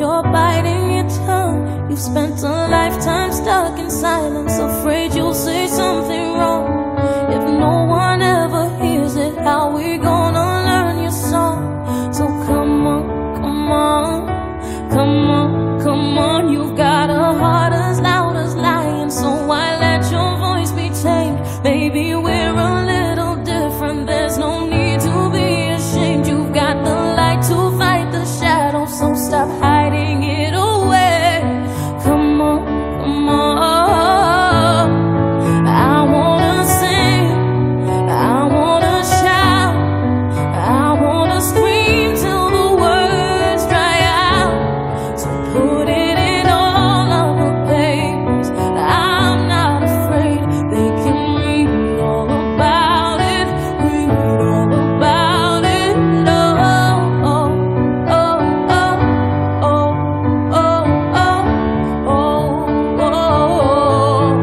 you're biting your tongue. You've spent a lifetime stuck in silence, afraid you'll say something wrong. If no one ever hears it, how we gonna learn your song? So come on, come on, come on, come on. You've got a heart as loud as lion, so why let your voice be tamed? Maybe we're a little different, there's no need to be ashamed. You've got the light to fight the shadow, so stop hiding it away. Come on, come on. I wanna sing, I wanna shout, I wanna scream till the words dry out. So put it in all of the papers, I'm not afraid. They can read all about it, read all about it. Oh, oh, oh, oh, oh, oh, oh, oh, oh.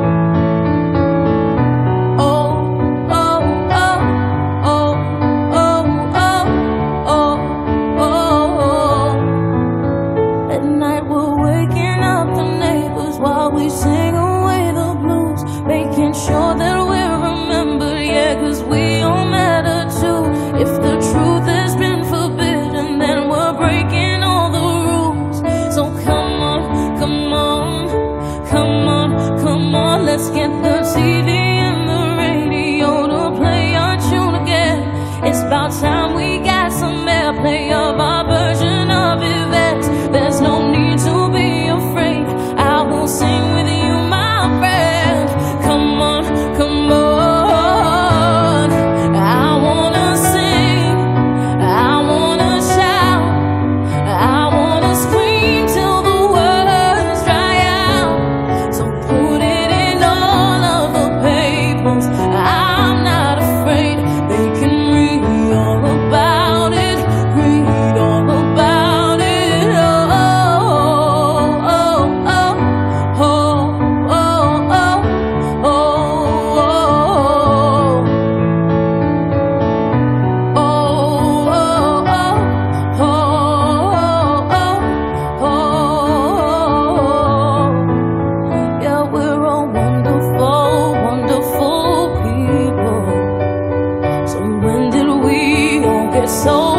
At night we're waking up the neighbors while we sing away the blues, making sure that we're remembered, yeah, 'cause we all matter too. If the truth has been forbidden, then we're breaking all the rules. So come on, come on, come on, come on. Let's get the TV and the radio to play our tune again. It's about time we got some airplay of our version of events. There's no need to be afraid, I will sing with you, my friend. Come on, come on. I wanna sing, I wanna shout, I wanna scream till the words dry out. So put it in all of the papers, I'm not afraid. They can read all about it, read all about it. Oh, oh, oh, oh, oh, oh, oh, yeah, we're all wonderful, wonderful people. So when did we all get so